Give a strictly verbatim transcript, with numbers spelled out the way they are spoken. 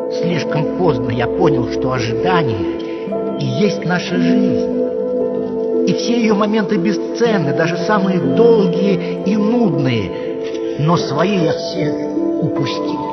Слишком поздно я понял, что ожидание и есть наша жизнь. И все ее моменты бесценны, даже самые долгие и нудные. Но свои я все упустил.